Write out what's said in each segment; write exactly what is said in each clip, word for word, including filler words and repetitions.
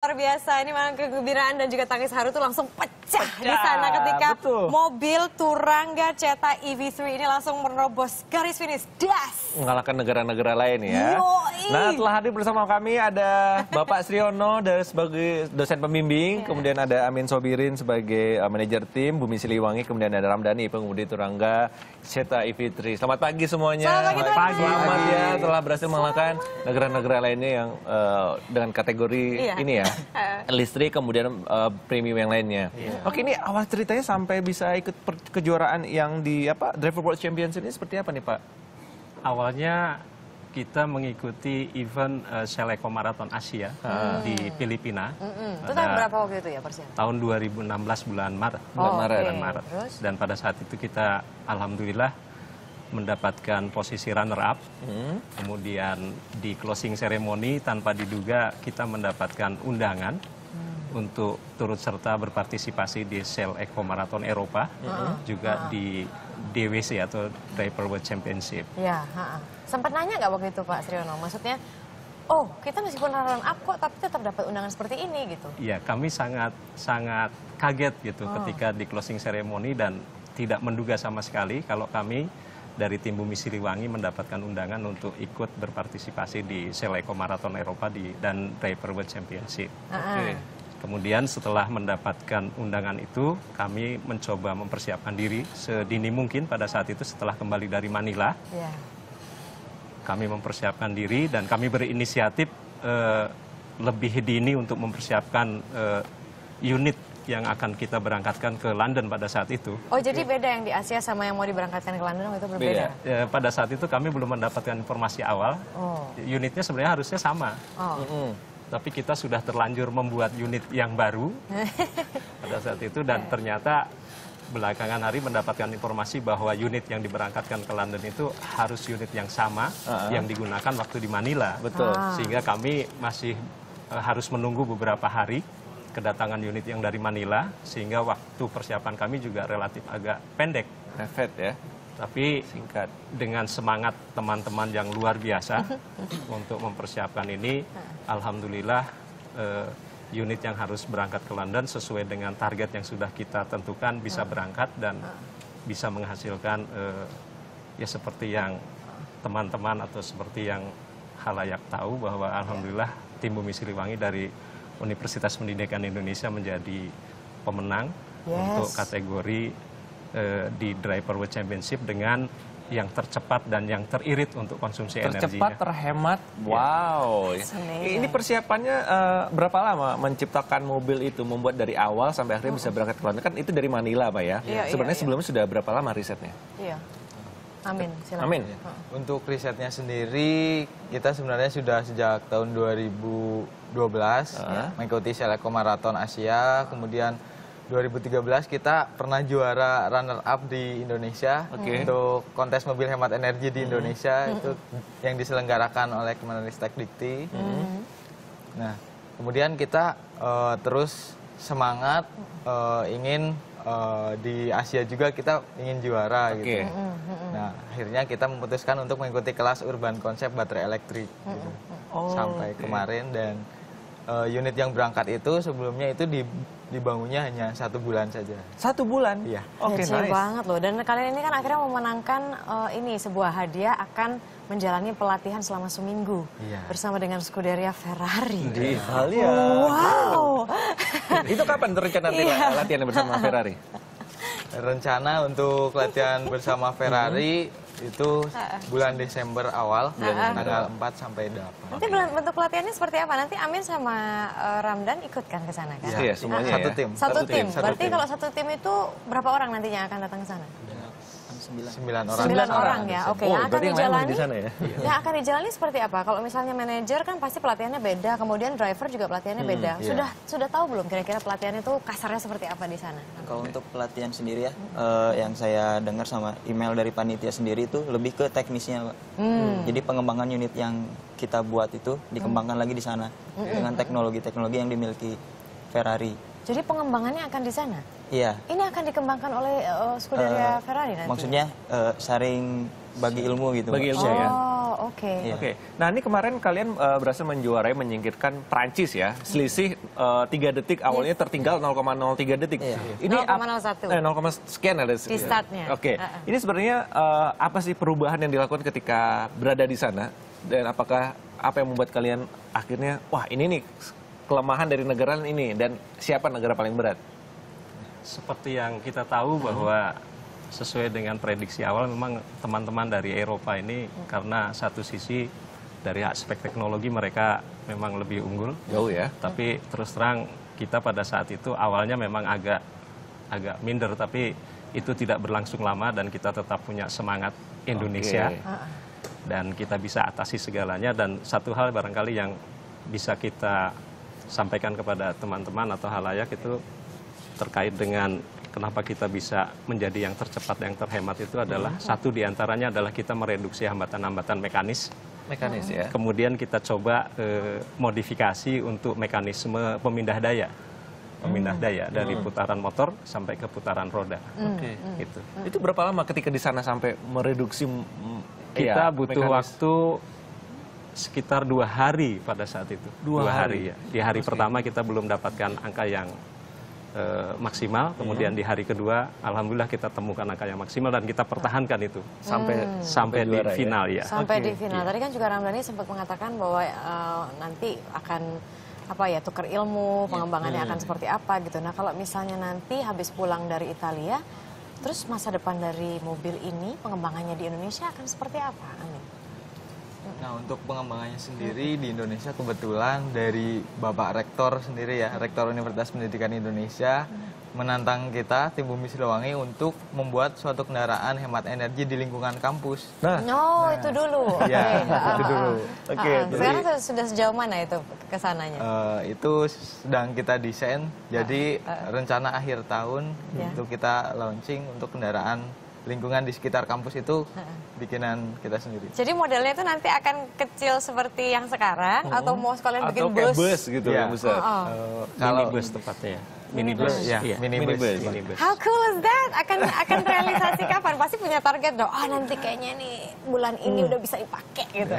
Luar biasa, ini memang kegembiraan dan juga tangis haru itu langsung pecah, pecah di sana ketika betul. mobil Turangga Ceta E V tiga ini langsung menerobos garis finish, das! Mengalahkan negara-negara lain ya. Yoi. Nah, telah hadir bersama kami ada Bapak Sriono dari sebagai dosen pembimbing, yeah. kemudian ada Amin Sobirin sebagai uh, manajer tim, Bumi Siliwangi, kemudian ada Ramdhani, pengemudi Turangga Ceta E V tiga. Selamat pagi semuanya. Selamat pagi, pagi. Selamat ya, telah berhasil mengalahkan negara-negara lainnya yang uh, dengan kategori yeah. ini ya. Listrik, kemudian uh, premium yang lainnya. Yeah. Oke, ini awal ceritanya sampai bisa ikut kejuaraan yang di apa Driver World Championship ini seperti apa nih Pak? Awalnya kita mengikuti event uh, Shell Eco Marathon Asia hmm. di Filipina. Mm-hmm. Itu tahun berapa waktu itu ya persiapan? Tahun dua ribu enam belas bulan Maret. Oh, bulan Maret. okay. Bulan Maret. Dan pada saat itu kita alhamdulillah mendapatkan posisi runner up. Hmm. Kemudian di closing ceremony tanpa diduga kita mendapatkan undangan hmm. untuk turut serta berpartisipasi di Shell Eco Marathon Eropa, hmm. juga hmm. di D W C atau Driver World Championship. Ya, ha-ha. Sempat nanya nggak waktu itu Pak Sriono? Maksudnya, oh kita meskipun runner up kok, tapi tetap dapat undangan seperti ini gitu? Iya, kami sangat sangat kaget gitu oh. ketika di closing ceremony dan tidak menduga sama sekali kalau kami dari tim Bumi Siliwangi mendapatkan undangan untuk ikut berpartisipasi di Shell Eco Marathon Eropa di, dan Driver World Championship. Uh -huh. Okay. Kemudian setelah mendapatkan undangan itu, kami mencoba mempersiapkan diri sedini mungkin pada saat itu setelah kembali dari Manila. Yeah. Kami mempersiapkan diri dan kami berinisiatif uh, lebih dini untuk mempersiapkan uh, unit yang akan kita berangkatkan ke London pada saat itu. Oh, jadi beda yang di Asia sama yang mau diberangkatkan ke London itu berbeda? Ya, pada saat itu kami belum mendapatkan informasi awal. Oh. Unitnya sebenarnya harusnya sama. Oh. Mm-hmm. Tapi kita sudah terlanjur membuat unit yang baru pada saat itu dan ternyata belakangan hari mendapatkan informasi bahwa unit yang diberangkatkan ke London itu harus unit yang sama uh-huh. yang digunakan waktu di Manila. Betul. Ah. Sehingga kami masih uh, harus menunggu beberapa hari kedatangan unit yang dari Manila, sehingga waktu persiapan kami juga relatif agak pendek. Mepet ya. Tapi singkat dengan semangat teman-teman yang luar biasa untuk mempersiapkan ini, alhamdulillah uh, unit yang harus berangkat ke London sesuai dengan target yang sudah kita tentukan bisa berangkat dan bisa menghasilkan uh, ya seperti yang teman-teman atau seperti yang halayak tahu bahwa alhamdulillah tim Bumi Siliwangi dari Universitas Pendidikan Indonesia menjadi pemenang yes. untuk kategori uh, di Driver World Championship dengan yang tercepat dan yang teririt untuk konsumsi energinya. Tercepat, terhemat, wow. Ya. Ini persiapannya uh, berapa lama menciptakan mobil itu, membuat dari awal sampai akhirnya bisa berangkat ke London? Kan itu dari Manila Pak ya? Iya, sebenarnya iya, sebelumnya iya. sudah berapa lama risetnya? Iya. Amin, silakan. Amin. Untuk risetnya sendiri, kita sebenarnya sudah sejak tahun dua ribu dua belas uh. mengikuti Shell Eco Marathon Asia, kemudian dua ribu tiga belas kita pernah juara runner up di Indonesia okay. untuk kontes mobil hemat energi di Indonesia, hmm. itu yang diselenggarakan oleh Kemenristek Dikti. Hmm. Nah, kemudian kita uh, terus semangat uh, ingin uh, di Asia juga kita ingin juara okay. gitu. Nah, akhirnya kita memutuskan untuk mengikuti kelas urban konsep baterai elektrik gitu. Oh, sampai okay. kemarin dan uh, unit yang berangkat itu sebelumnya itu di dibangunnya hanya satu bulan saja. Satu bulan? Iya. Oke, okay, nice. banget loh. Dan kalian ini kan akhirnya memenangkan uh, ini sebuah hadiah akan menjalani pelatihan selama seminggu iya. bersama dengan Scuderia Ferrari. Di Italia. Wow. Itu kapan rencana iya. latihan bersama Ferrari? Rencana untuk latihan bersama Ferrari itu bulan Desember awal, bulan tanggal empat sampai delapan. Nanti bentuk pelatihannya seperti apa? Nanti Amin sama uh, Ramdhan ikut kan ke sana kan? Iya, semuanya satu ya. tim. Satu, satu tim. tim. Berarti kalau satu tim itu berapa orang nantinya akan datang ke sana? Sembilan. Sembilan orang. Sembilan orang ya, oke. Okay. Oh, yang akan yang dijalani, di sana ya? yang akan dijalani seperti apa? Kalau misalnya manajer kan pasti pelatihannya beda, kemudian driver juga pelatihannya beda. Hmm, sudah yeah. sudah tahu belum kira-kira pelatihan itu kasarnya seperti apa di sana? Kalau untuk pelatihan sendiri ya, hmm. uh, yang saya dengar sama email dari panitia sendiri itu lebih ke teknisnya, Pak. Hmm. Jadi pengembangan unit yang kita buat itu dikembangkan hmm. lagi di sana hmm. dengan teknologi-teknologi yang dimiliki Ferrari. Jadi pengembangannya akan di sana? Iya. Ini akan dikembangkan oleh uh, Scuderia uh, Ferrari nanti? Maksudnya uh, sharing bagi ilmu gitu. Bagi Mbak. ilmu ya. Oh, oke. Iya. Oke, nah ini kemarin kalian uh, berhasil menjuarai menyingkirkan Prancis ya, selisih uh, tiga detik, awalnya tertinggal nol koma nol tiga detik. Iya. Ini nol koma ap- nol satu. eh, nol, sekian ada. Di startnya. Oke, Uh-uh. ini sebenarnya uh, apa sih perubahan yang dilakukan ketika berada di sana, dan apakah apa yang membuat kalian akhirnya, wah ini nih kelemahan dari negara ini, dan siapa negara paling berat? Seperti yang kita tahu bahwa sesuai dengan prediksi awal memang teman-teman dari Eropa ini karena satu sisi dari aspek teknologi mereka memang lebih unggul. Jauh ya. Tapi terus terang kita pada saat itu awalnya memang agak agak minder, tapi itu tidak berlangsung lama dan kita tetap punya semangat Indonesia. Oke. Dan kita bisa atasi segalanya. Dan satu hal barangkali yang bisa kita sampaikan kepada teman-teman atau halayak itu terkait dengan kenapa kita bisa menjadi yang tercepat, yang terhemat itu adalah satu diantaranya adalah kita mereduksi hambatan-hambatan mekanis. Mekanis ya. Kemudian kita coba eh, modifikasi untuk mekanisme pemindah daya. Pemindah daya dari putaran motor sampai ke putaran roda. Oke. Gitu. Itu berapa lama ketika di sana sampai mereduksi? mm, Kita ya, butuh mekanis? waktu sekitar dua hari pada saat itu. Dua hari? ya. Di hari pertama kita belum dapatkan angka yang eh, maksimal. Kemudian di hari kedua, alhamdulillah kita temukan angka yang maksimal dan kita pertahankan itu sampai sampai di juara ya? final ya. Sampai Oke, di final. Tadi kan juga Ramdhani sempat mengatakan bahwa eh, nanti akan apa ya tukar ilmu, pengembangannya akan seperti apa gitu. Nah kalau misalnya nanti habis pulang dari Italia, terus masa depan dari mobil ini pengembangannya di Indonesia akan seperti apa? Amin. Nah, untuk pengembangannya sendiri di Indonesia kebetulan dari Bapak Rektor sendiri ya, Rektor Universitas Pendidikan Indonesia menantang kita tim Bumi Siliwangi untuk membuat suatu kendaraan hemat energi di lingkungan kampus. Nah, Oh itu dulu. Oke. Iya, Ah, itu ah, dulu. ah. Oke, Ah, ah. jadi- Sekarang sudah- sudah sejauh mana itu kesananya? Eh, itu sedang kita desain, jadi rencana akhir tahun Ya. itu kita launching untuk kendaraan lingkungan di sekitar kampus itu bikinan kita sendiri. Jadi modelnya itu nanti akan kecil seperti yang sekarang atau mau sekalian bikin atau kayak bus? bus gitu Iya. yang besar. Oh, oh. Eh, kalau Minibus tepatnya ya. Minibus. ya, Iya. minibus. Minibus. Minibus. How cool is that? Akan akan realisasi kapan? Pasti punya target dong. Ah nanti kayaknya nih bulan ini udah bisa dipakai gitu.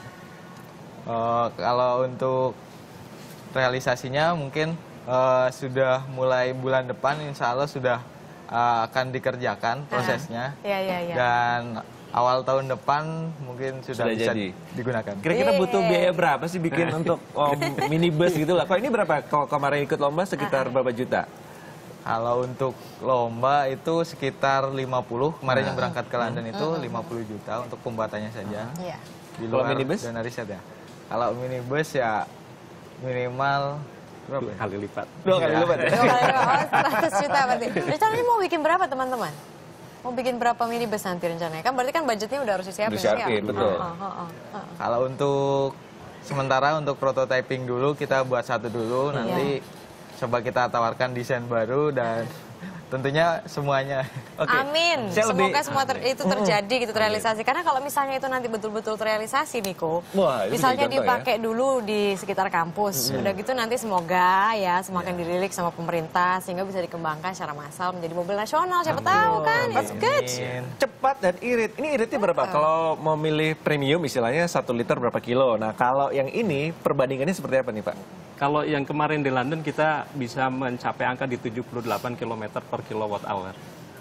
Eh, kalau untuk realisasinya mungkin eh, sudah mulai bulan depan, insya Allah sudah eh, akan dikerjakan prosesnya. Iya iya iya. Dan awal tahun depan mungkin sudah, Sudah bisa jadi. digunakan. Kira-kira butuh Yeay. biaya berapa sih bikin untuk um, minibus gitu lah? Kalau ini berapa? Kalau kemarin ikut lomba sekitar berapa juta? Kalau untuk lomba itu sekitar lima puluh, kemarin yang berangkat ke London itu lima puluh juta untuk pembuatannya saja. Iya. Di Kalau luar minibus? dana riset ya. Kalau minibus ya minimal berapa Dua ya? kali lipat. Dua kali lipat ya? Dua kali, oh, seratus juta berarti. Rencananya mau bikin berapa teman-teman? Mau bikin berapa minibus nanti rencananya? Kan berarti kan budgetnya udah harus disiapin. Disiapin, siap. betul. Oh, oh, oh, oh. Kalau untuk sementara untuk prototyping dulu kita buat satu dulu, nanti coba kita tawarkan desain baru dan tentunya semuanya. Oke. Amin. Saya Semoga lebih- semua ter- itu terjadi gitu terrealisasi. Karena kalau misalnya itu nanti betul-betul terrealisasi, Niko. Wah, itu misalnya jadi contoh dipakai dulu di sekitar kampus. Udah gitu nanti semoga ya semakin dirilik sama pemerintah sehingga bisa dikembangkan secara massal menjadi mobil nasional. Siapa tahu kan? That's good. Amin. Cepat dan irit. Ini iritnya berapa? Kalau mau milih premium istilahnya satu liter berapa kilo. Nah kalau yang ini perbandingannya seperti apa nih Pak? Kalau yang kemarin di London kita bisa mencapai angka di tujuh puluh delapan kilometer per kilowatt hour.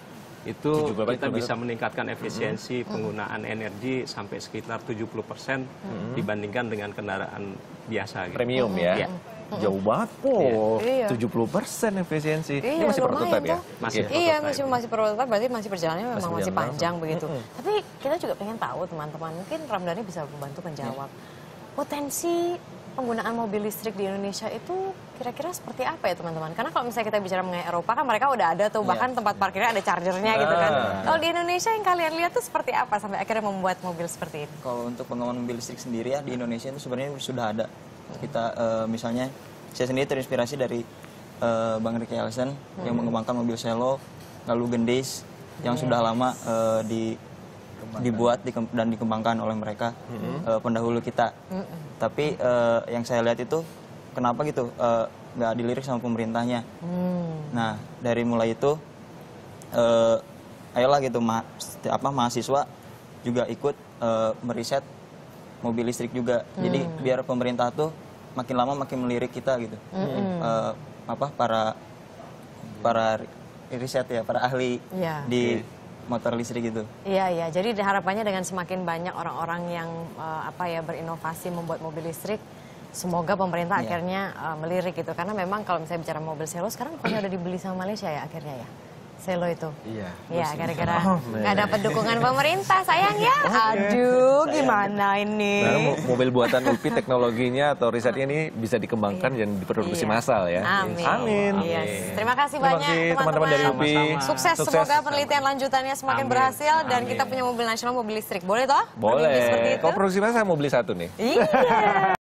Itu tujuh puluh delapan kita kilometer. bisa meningkatkan efisiensi penggunaan energi sampai sekitar tujuh puluh persen dibandingkan dengan kendaraan biasa. Gitu. Premium ya? Iya. Jauh banget. Oh, Iya. tujuh puluh persen efisiensi. ini Iya, masih lumayan prototipe ya? tuh. Masih Iya. Iya, prototype. masih masih prototipe, berarti masih perjalanannya memang Masih masih berjalan panjang begitu. Tapi kita juga pengen tahu teman-teman, mungkin Ramdhani bisa membantu menjawab. Potensi penggunaan mobil listrik di Indonesia itu kira-kira seperti apa ya teman-teman? Karena kalau misalnya kita bicara mengenai Eropa kan mereka udah ada tuh, bahkan tempat parkirnya ada chargernya gitu kan. Kalau di Indonesia yang kalian lihat tuh seperti apa sampai akhirnya membuat mobil seperti ini? Kalau untuk pengembangan mobil listrik sendiri ya di Indonesia itu sebenarnya sudah ada. Kita eh, misalnya saya sendiri terinspirasi dari eh, Bang Ricky Elson yang mengembangkan mobil Selo, lalu Gendis yang sudah lama eh, di dibuat dikem- dan dikembangkan oleh mereka eh, pendahulu kita. Tapi eh, yang saya lihat itu kenapa gitu eh, nggak dilirik sama pemerintahnya. Nah dari mulai itu eh, ayolah gitu ma- apa mahasiswa juga ikut uh, meriset mobil listrik juga. Hmm. Jadi biar pemerintah tuh makin lama makin melirik kita gitu. Hmm. Uh, apa para para riset ya, para ahli ya. Di motor listrik gitu. Iya, iya. Jadi harapannya dengan semakin banyak orang-orang yang uh, apa ya berinovasi membuat mobil listrik, semoga pemerintah ya. Akhirnya uh, melirik gitu. Karena memang kalau misalnya bicara mobil Selo sekarang bukannya udah dibeli sama Malaysia ya akhirnya ya. Selo itu. Iya. Iya, gara-gara nggak dapat dukungan pemerintah, sayang ya. Aduh, gimana ini? Nah, mobil buatan U P I teknologinya atau risetnya ini bisa dikembangkan iya. dan diproduksi iya. massal ya. Amin. Amin. Yes. Terima kasih Terima banyak teman-teman dari U P I. Sukses, Sukses, semoga penelitian lanjutannya semakin Amin. Berhasil dan Amin. Kita punya mobil nasional mobil listrik. Boleh toh? Boleh. Kalau produksi massal saya mau beli satu nih. Iya.